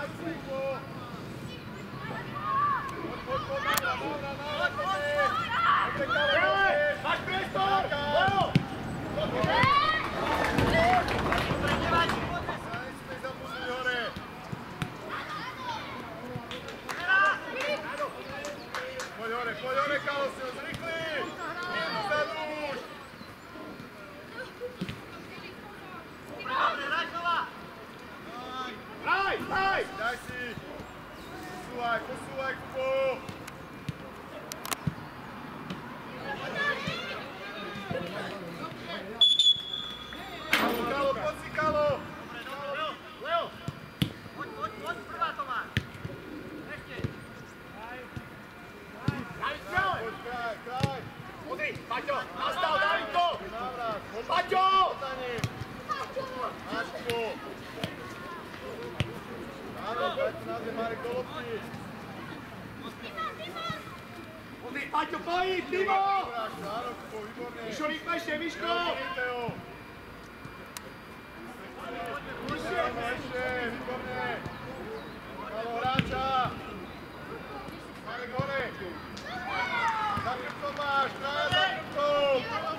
Paťo, pojí, Timo! Mišo, rýchlejšie, Miško! Ešte, výborne! Halo, hráča! Marek, hore! Za krpkom máš, traja za krpkom!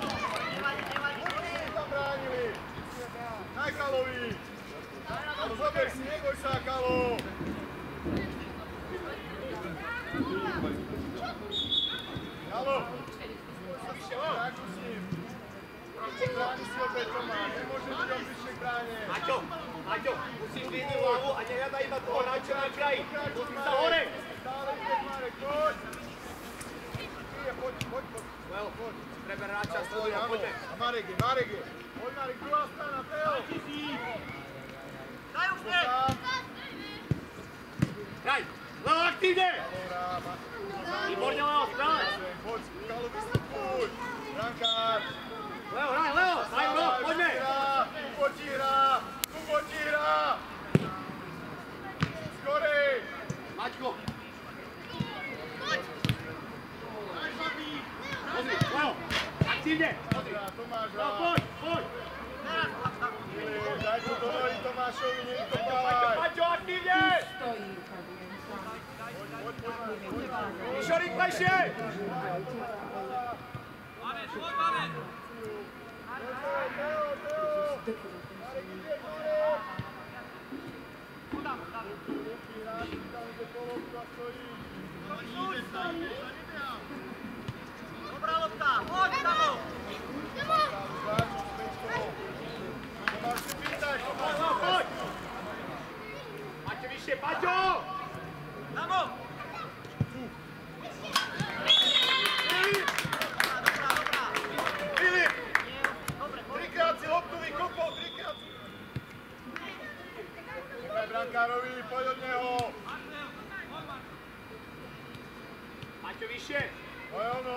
Tam bránili! Daj Kalovi! Zober si, neboj sa, Kalo! Halo! Tak musím! Bráni si opäť Tomáš, nemôže byť on bližšie k bráne! Maťo, musíš vyhniť hlavu a nehľadaj iba toho hráča na kraji! Musím sa hore! Stále ide, Marek, poď! Poď! Poď, treba hráča svojho, poďme! A Marek je! Poď Marek, druhá strana, Teo! Daj už ne! Kraj! Leo, aktívne! Výborne, Leo, správne! Poď, Kalo, vystupuj! Brankár! Leo, hraj, Leo! Poďme! Kubo ti hrá! Skorej! Maťko! Pozri, Leo! Aktívne! Tomáš hrá! Poď! Daj to do nohy Tomášovi, nech to bávaj! Maťo, aktívne! Poď! Mišo, rýchlejšie! Máme! Marek, ide, Marek! Tam, kde polovku a stojí. Dobrá lopta, poď tam! Tomáš, si pýtaj, Tomáš! Poď! Maťo, vyššie, Paťo! Namo! Filip! Trikrát si loptu vykopol, trikrát si... Čekaj brankárovi, poď od neho! Maťo, vyššie! To je ono!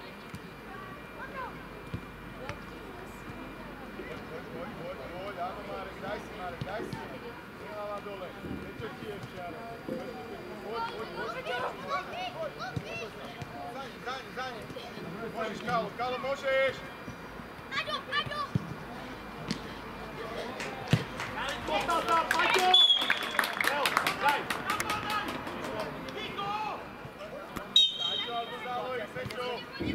Poď, áno Marek, daj si! Nehlava dole, niečo ti ešte, ale... Poď! Za ním! Môžeš, Kalo, môžeš! Aďo! Postav tam, Paťo! Leo, daj! Paťo, alebo záloj, Sečo!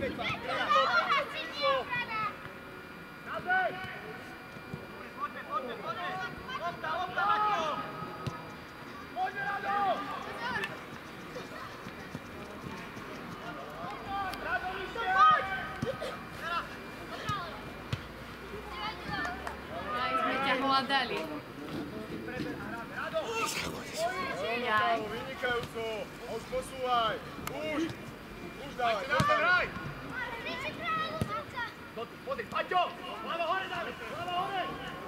Nazej! Poďme! Lopta, Maťo! Poďme, Rado! Rado, vyššie! Aj sme ťa hľadali. Rado! Jaj. Vynikajúco! Už posúvaj! Už dávaj! Hraj! Pozri, Paťo! Hlava hore, David! Hlava hore!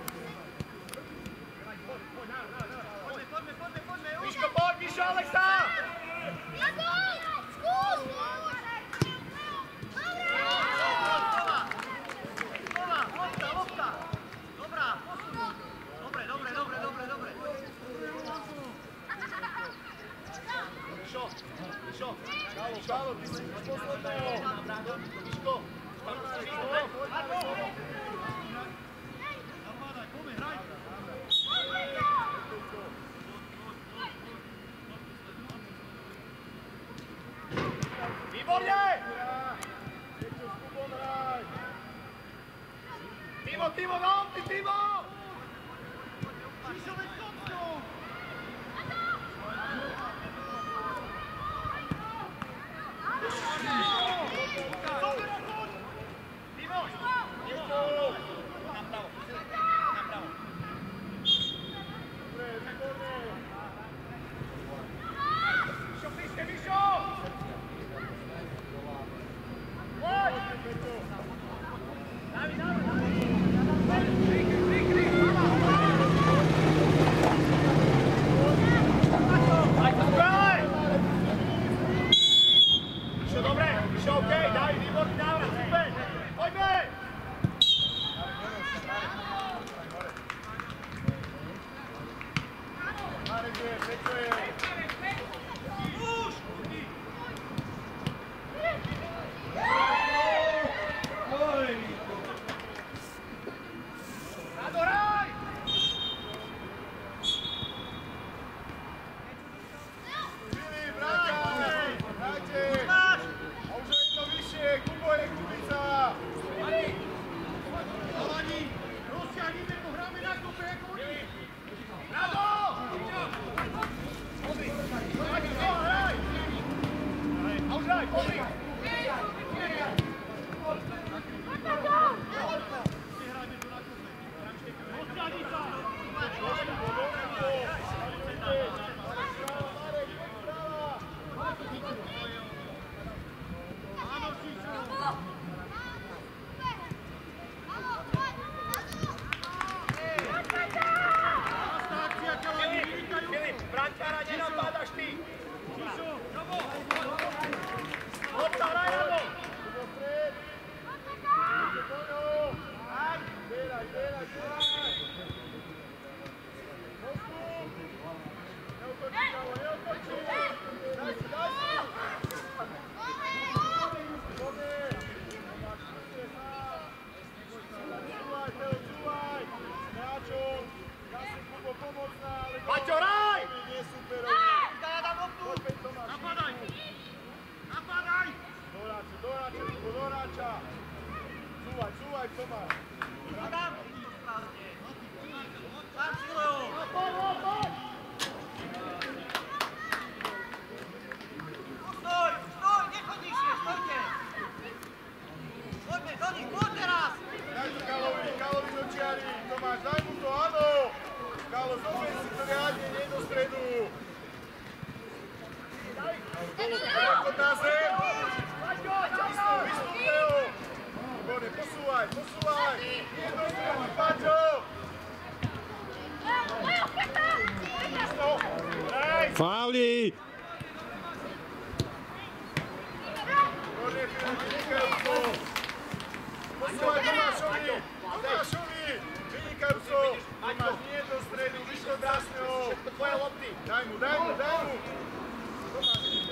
Poďme! Miško, poď! Mišo, Alexa! Skús! Lopta! Dobrá! Dobre! Mišo! Kalo, ty si z posledného! Miško! Timo, dom, ty Timo! Čišo, veď kopnú! Fauly! Posúvaj Tomášovi! Tomášovi! Vynikajúco! Tomáš nie do stredu, vyšlo drásneho! Tvoje lopty! Daj mu! Tomáš ide!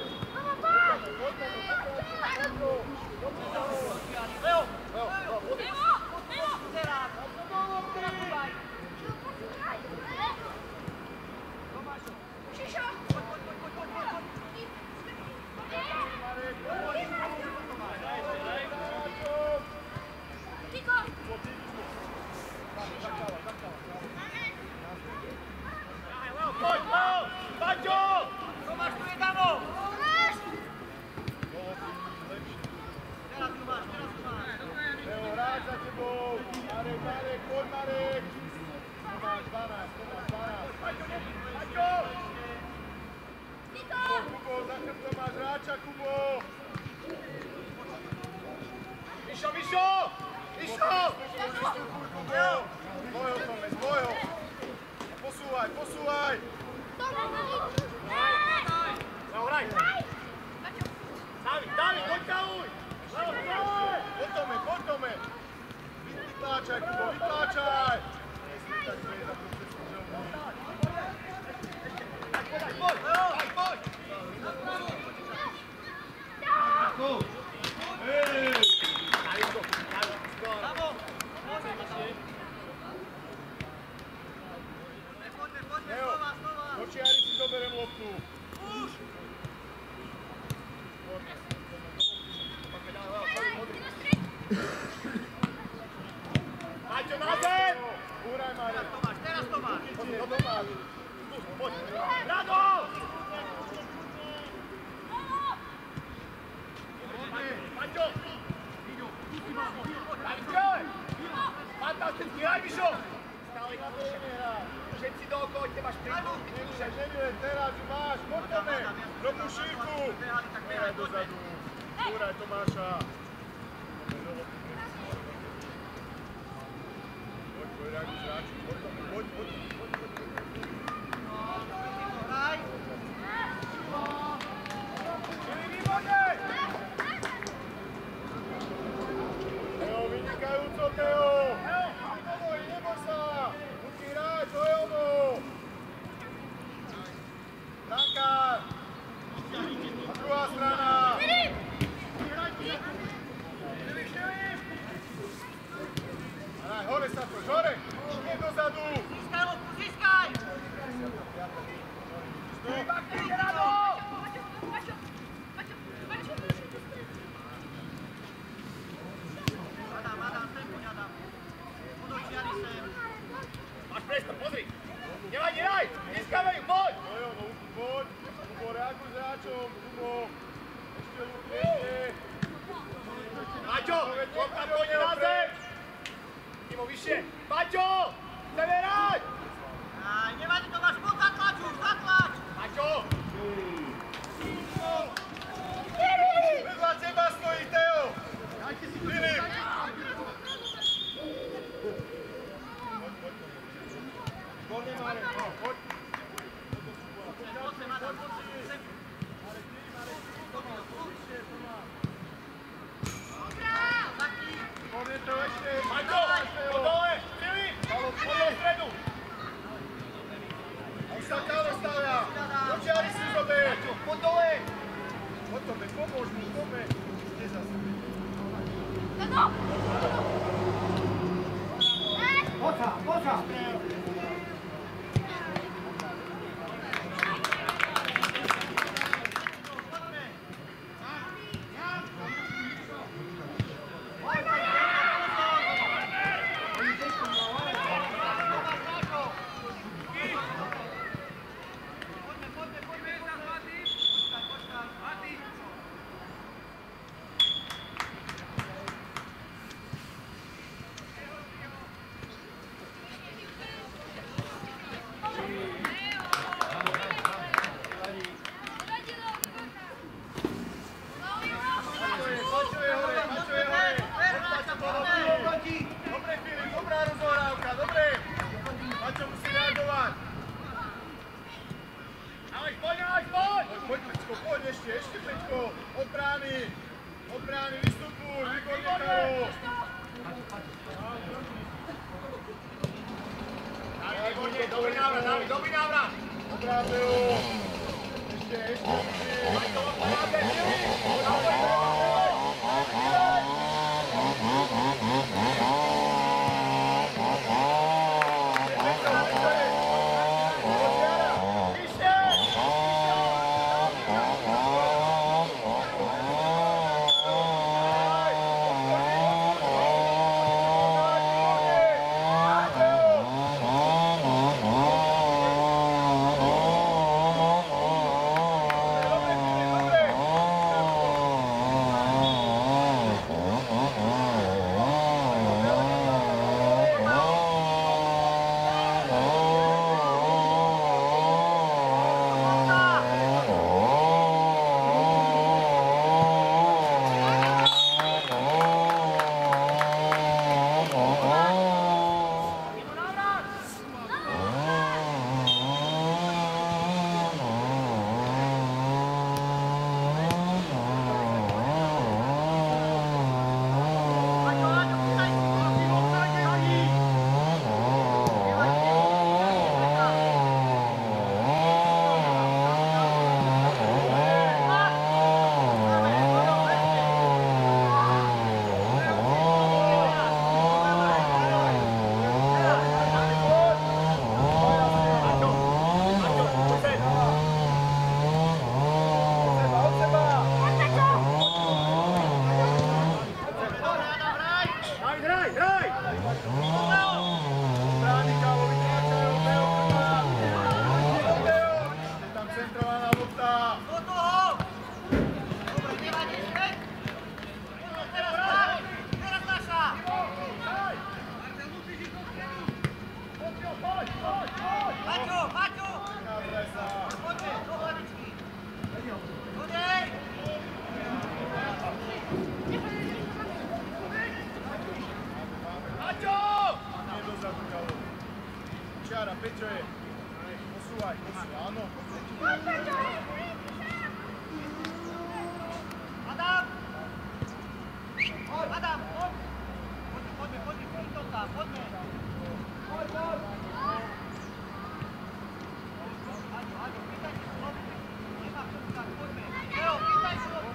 Posúvaj! David, doťahuj! Poď tome! Vytláčaj, Kubo, vytláčaj! Poď! Dočiari si doberem loptu. Maťo, doma. Poď! Rado! Paťo! Davidko! Fantastický, hraj, Mišo! Stále všetci dookola, kde máš prídu. Neviem, teraz ju máš, poďme. Drobnú šírku. Hraj dozadu. Túraj Tomáša. Poď, Ragu, zráču. Poď. Hraj! Teo, vynikajúco, Teo! Neboj sa! Ruky hraj, to je ono! Brankár! A druhá strana! Hraj, hore sa to, hore! Nie dozadu! Získaj loptu, získaj! Adam, sem poď, Adam. Podočiari sem. Máš priestor, pozri! Nevaj! Získavajú, poď! To je ono, poď! Kubo, reaguj s hráčom, Kubo! Ešte ešte! Paťo! Lopta pôjde na zem! Timo, vyššie! Paťo! Chceme hrať! Aj, nevadí to, máš poď zatlač už, zatlač! Paťo! Vedľa teba stojí Teo! Filip! Poď, Marek, poď! Poď sem, Adam, poď sem. Poď to ešte! Paťo! Po dole! Filip! Poď do stredu! Už sa Kálo stavia! Počiari si zober! Paťo, poď dole! Poď to, pomôž mu, poďme! Kde zase? Poďa! Ešte Peťko, od brány, vystupuj, výborne Kálo. Dobrý návrat! Obráte ho. Ešte. Aj to obráte, Brány Kálo, vytrácajú, Teo, Otvára, Pečo je. Posúvaj, áno. Adam! Adam, poďme, to tam, poďme. Aďo, pýtaj si slovo. Nemá kto tak, poďme. Leo, pýtaj slovo.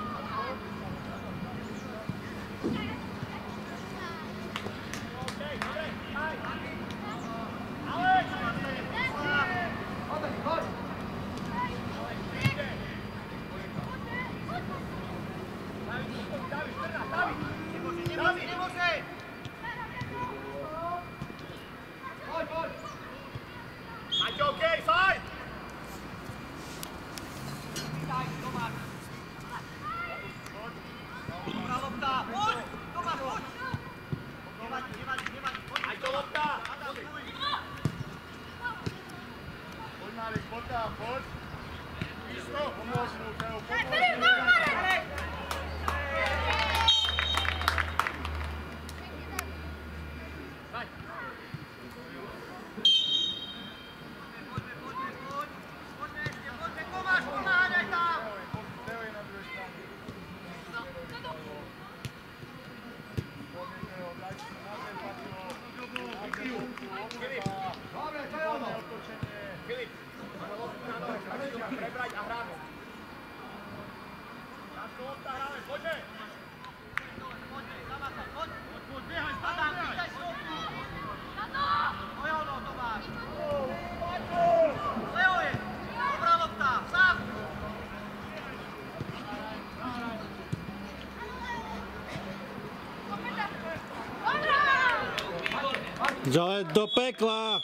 Ďalej do pekla!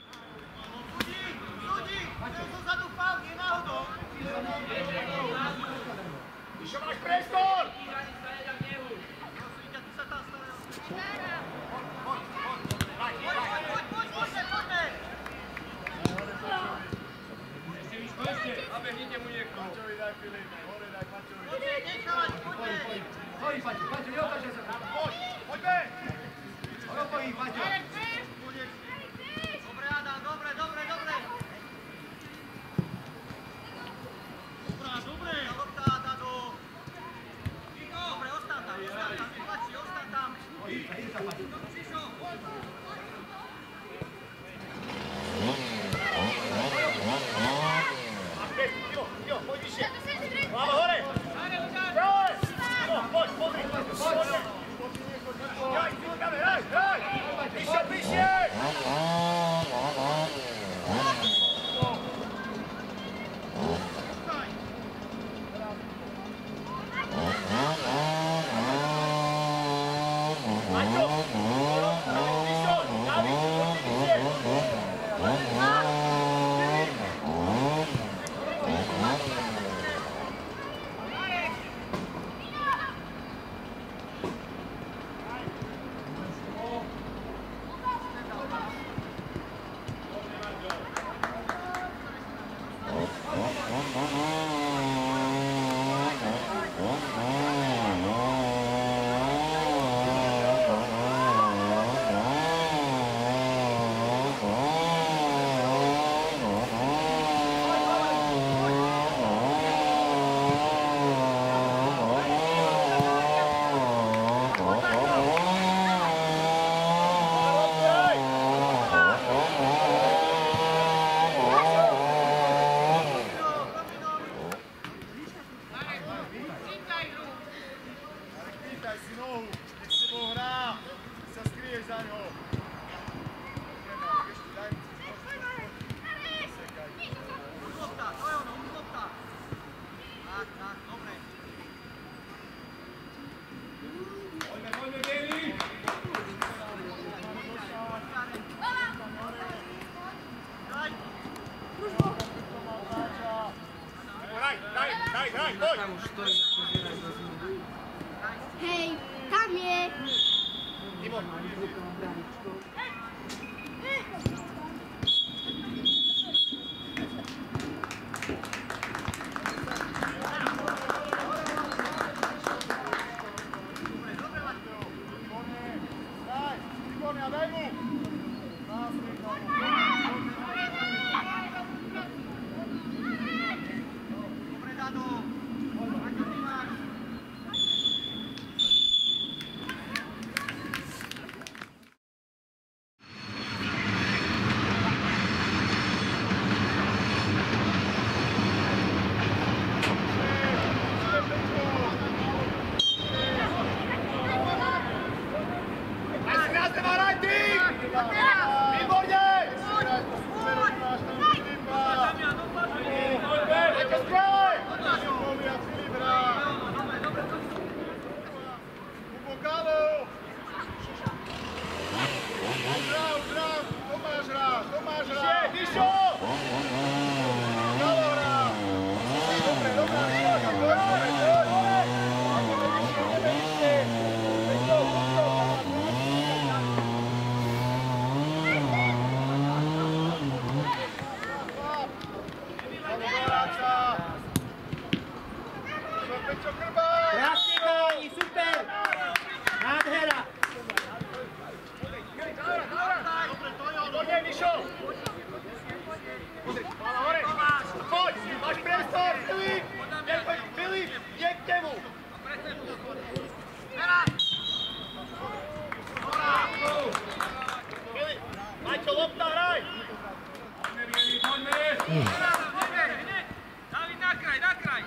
Mišo, máš priestor! Nabehnite mu niekto. Pačovi daj Filip, hore daj Pačovi. Poď, Paťo, neotáčaj sa tam. Poďme! Poď, Paťo. Dobre, Adam, dobre. Dobrá, dobre. Lopta, Dado. Dobre, ostan tam. Tlačí, ostan tam. Šišo. Jo, poď vyššie. Hlava hore! Hraj! Poď, pozri! Hraj, získame, hraj! Vyššie, vyššie! Hej, tam je! Daj mu! hraj ty! Výborne! Poďte skvěle! Tomáš hrá! Vyšo! Galo hrá! Krásne chalani, super! Nádhera! Výborne, Vyšo! Pozri, hlava hore! Poď, máš priestor! Filip, je k temu! Filip, Maťo, lopta, hraj! David, na kraj, na kraj!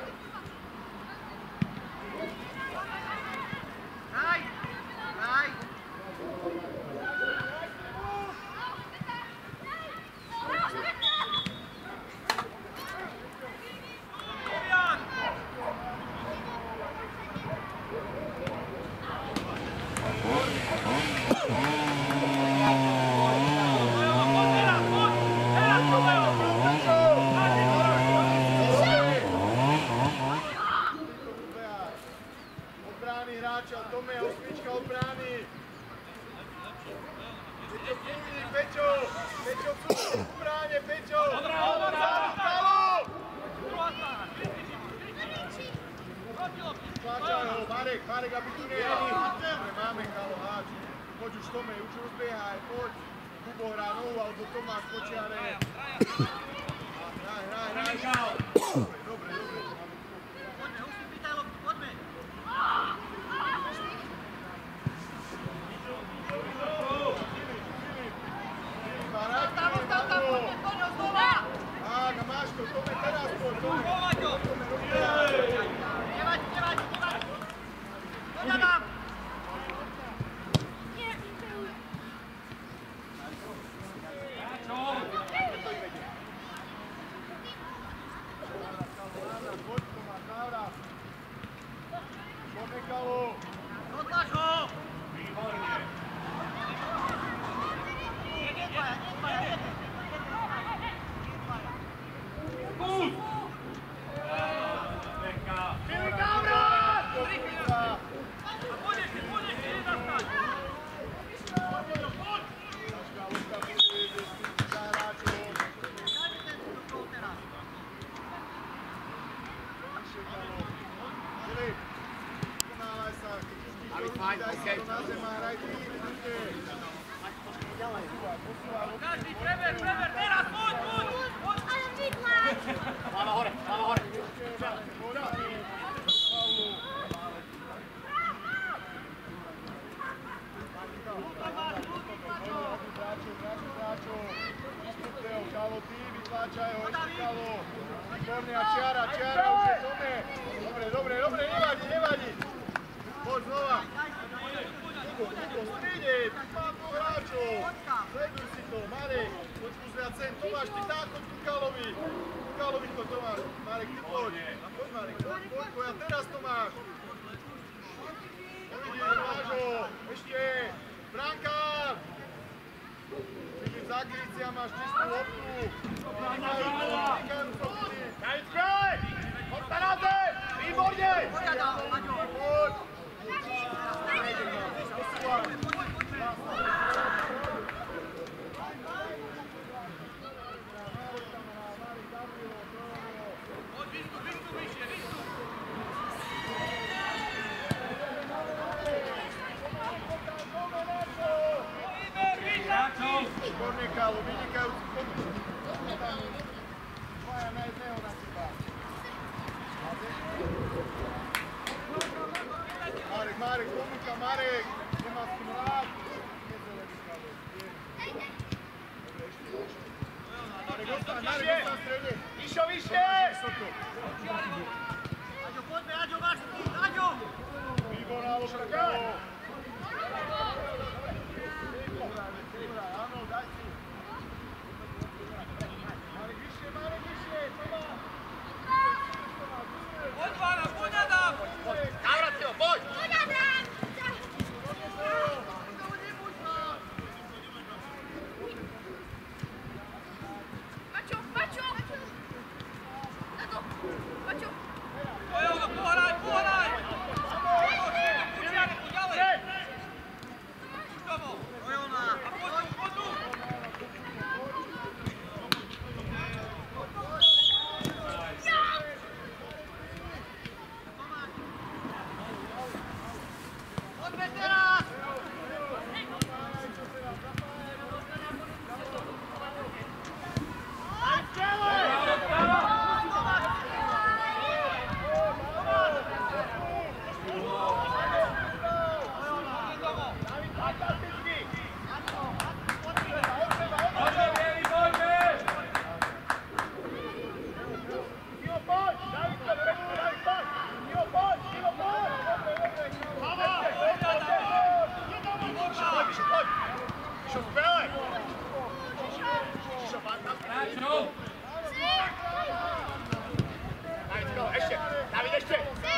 Hraj! Hraj! Odbrány hráča, Tome, osmička odbrány. Peťo, Peťo, v bráne, Peťo. Galo! Tlačaj ho, Marek, aby tu nejel. Dobre, máme Galo, háč. Poď už Tome, už rozbiehaj, poď. Kubo hrá nohu, alebo Tomáš počiare. Hraj. Dobre. Poďme, už si pýtaj loptu, poďme! Tak, a máš to, Tome, teraz poď, Tome. Nevadí! Poďa vám! Poď, Tomáš, návrat. Tome, Galo. Odláš ho! Filip, návrat! Každý, prever, teraz, poď! Ale vidláš! Hlava hore! Galo, ty, vytláčaj ho, ešte Galo. Výborne, a čiara, už je Tome. Dobre, nevadí. Poď znova. Kubo, stride, mám dvoch hráčov. Sleduj si to, Marek, poď pozriať sem, Tomáš, ty táko ku Galovi. Galovi to, Tomáš. Marek, ty poď. Poď, Marek, poď, a teraz Tomáš. Uvidíš, Vážo, ešte, brankár. Filip, zakryť si a máš čistú loptu. Vynikajú schopní. David, kraj! Lopta na zem! Výborne! Poď. Výborne, Galo, vynikajúci pokus. Dvaja na jedného na seba. Marek, pomôžka, Marek. Nemá s tým rád. Nezelený, Galo. Marek, ostáň v strede. Vyššie! Aďo, poďme, Aďo, máš tým, Aďo! Výborná lopta, Galo. Mišo, spele! Mišo, pán tam. David, skoro, ešte! David, ešte!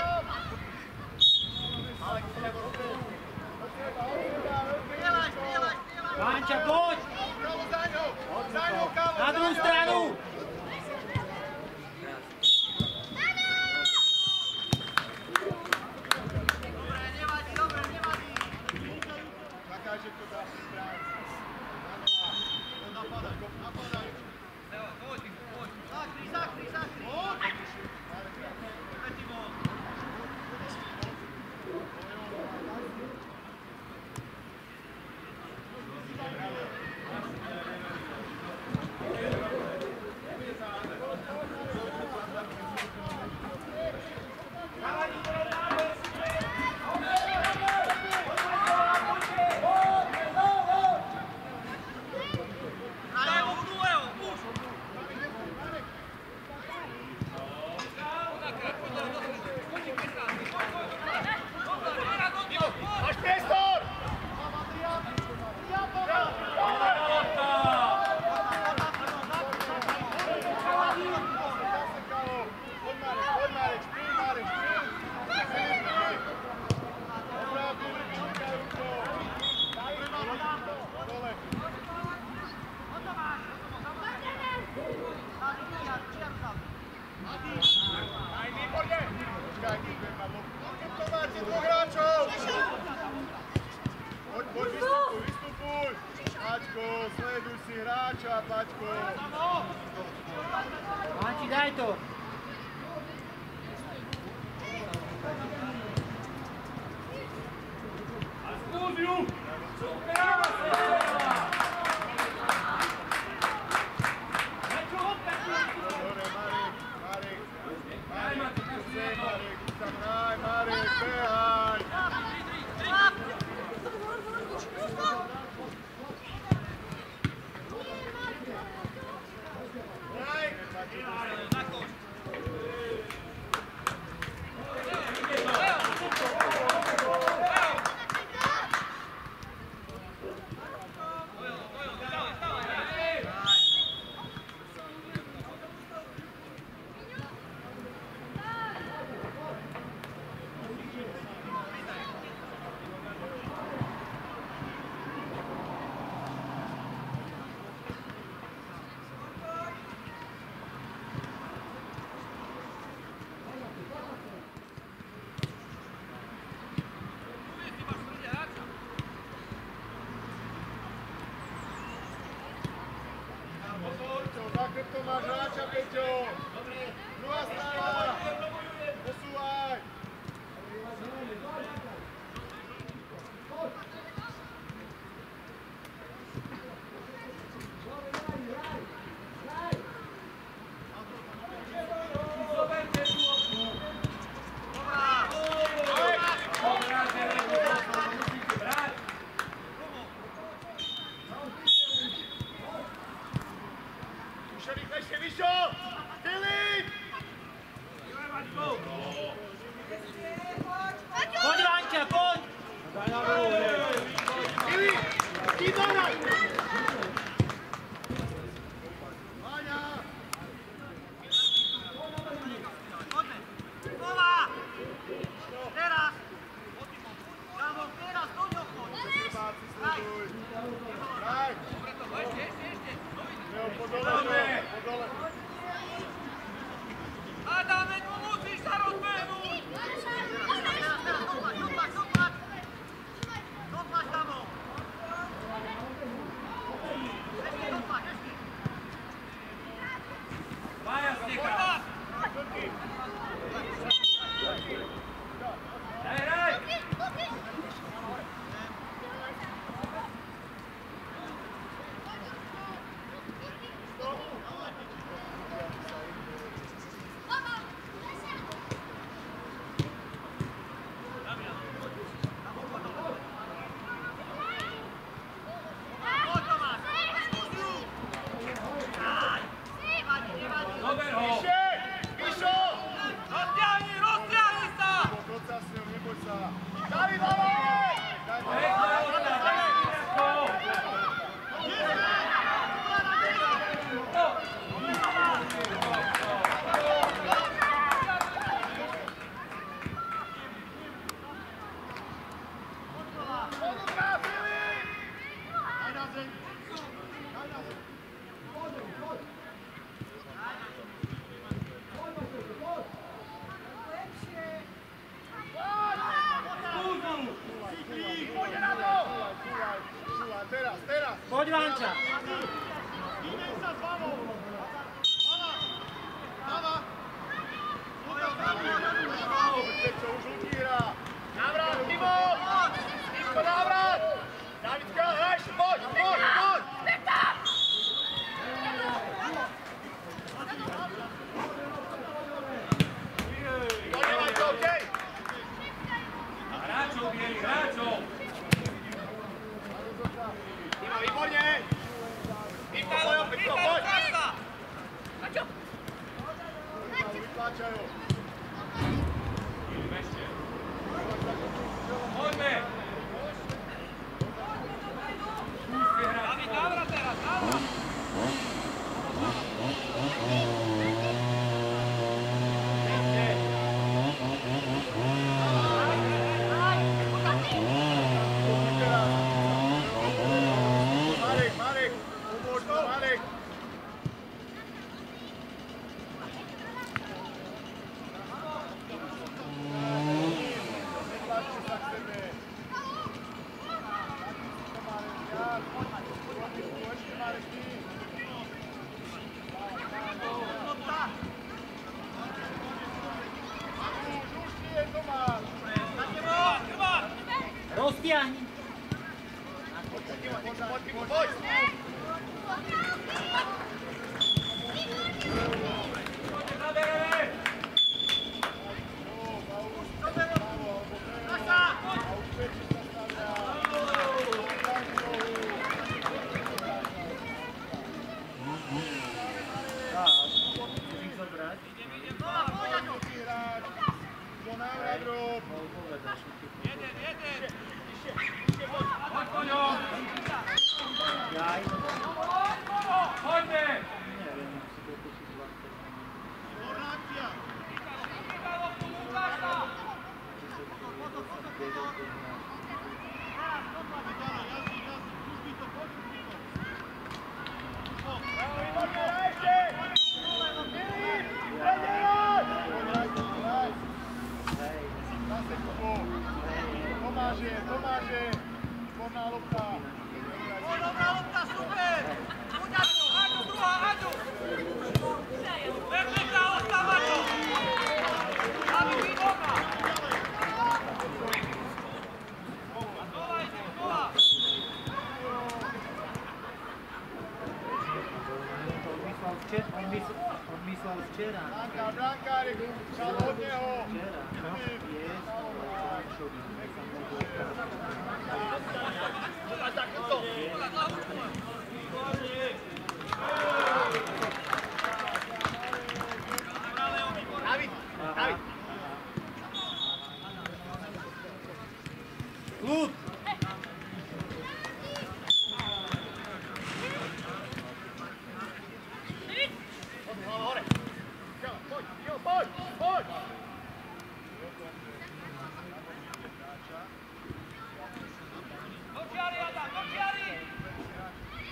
Vanča, poď! Kalo, za ňou! Za ňou, Kalo! Na druhú stranu! Zakáže to dá si stranu. Napadaj. Zakry! Máš priestor! Poď Marek, špíj Marek, špíj! Opravdu, vyšúkaj rukou! Dole! Aj výborne! Počkaj, keď ma loptu. To máte dvoch hráčov! Poď, vystupuj! Paťko, sleduj si hráča, Paťko! Vanči, daj to! Dobre, Marek! Hraj, Marek, behaj! Zakryp to máš hráča, Peťo! Druhá strana! Posúvaj! Rýchlejšie, Mišo! Filip! Teraz! Poď, Vanča! Idem sa s vamou! Mama! Čo už utíra? Návrat, Timo! Timo, návrat! Davidka, hraj, poď! Poď, to okej! Hráčov, bieli, hráčov! Timo, výborne! Vytlačajú, poď! Vytlačajú. Poďme! David, návrat teraz, návrat! Marek, pomôž to, Marek. Vytlačte sa k sebe. Ešte Marek, ty. Už nie, Tomáš. Roztiahni! Poď! Zabereme! Poďme! Tomáže, výborná lopta. Dobrá lopta, super! Aďu, druhá, Aďu! Perfektná lopta, Maťo! David, výborná! Znova ide, znova! On myslel včera. Brankárik, šal od neho. David! Kľud! Hore! Poď! Do čiary, Adam, do čiary!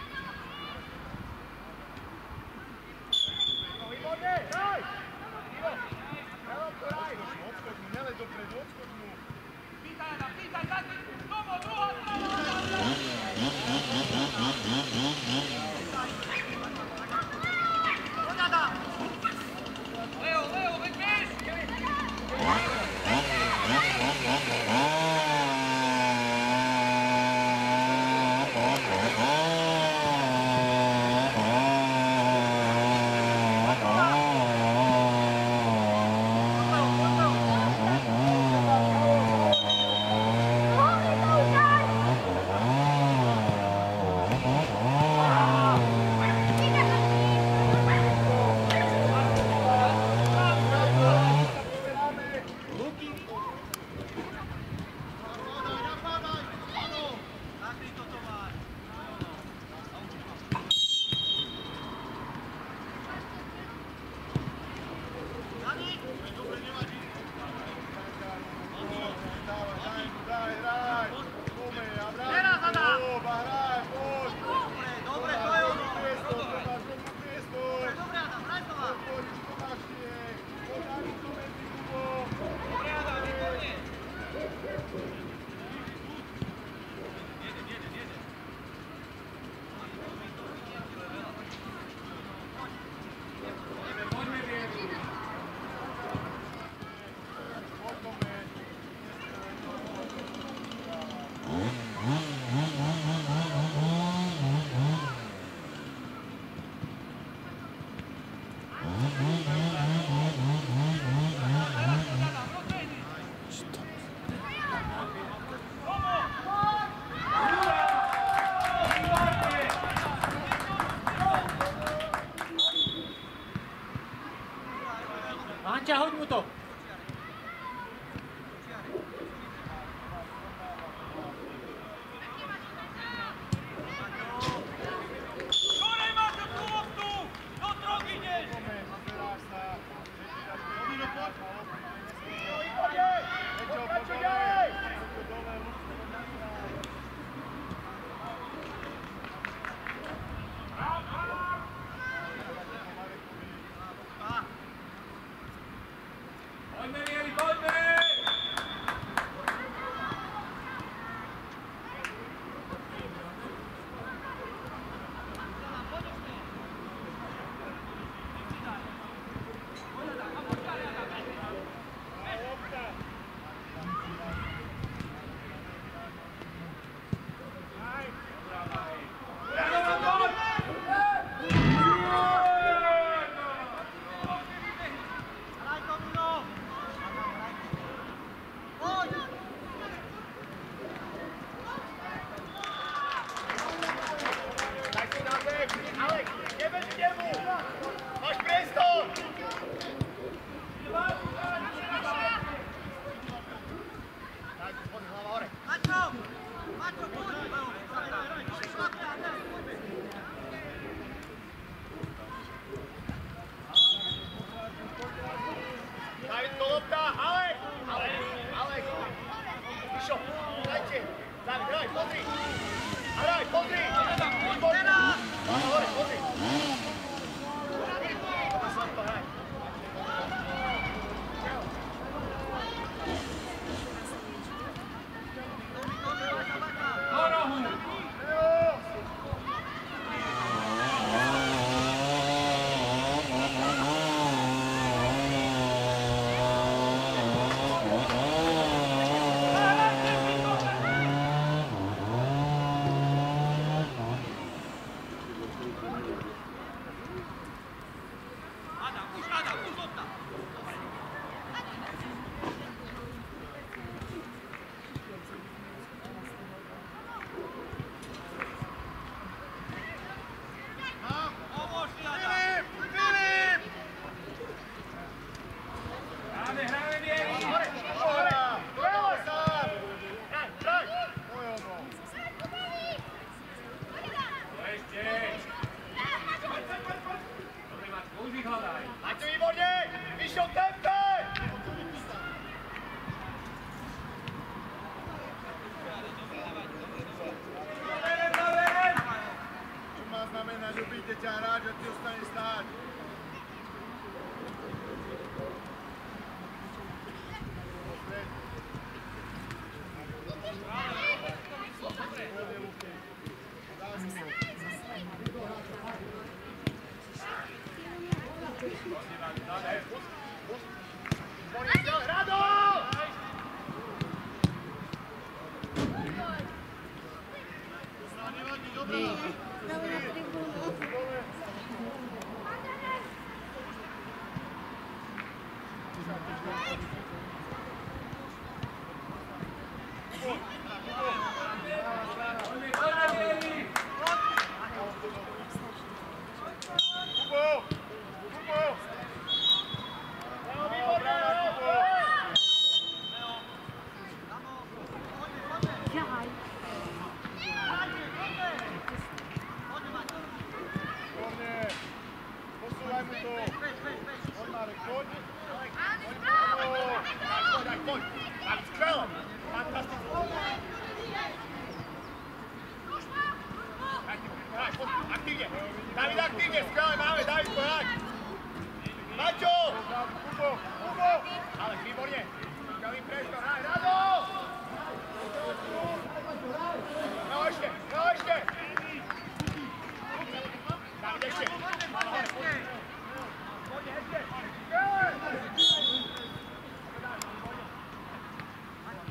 to!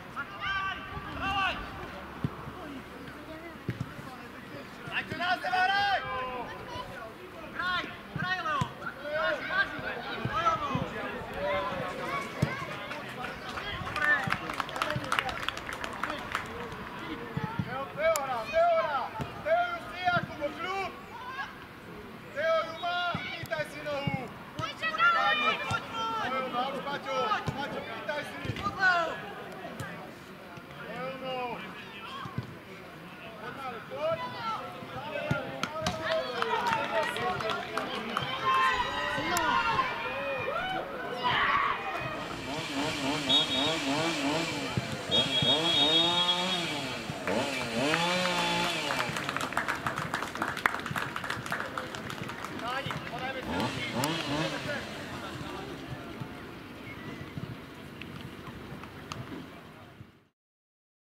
Aj tu nás nevára!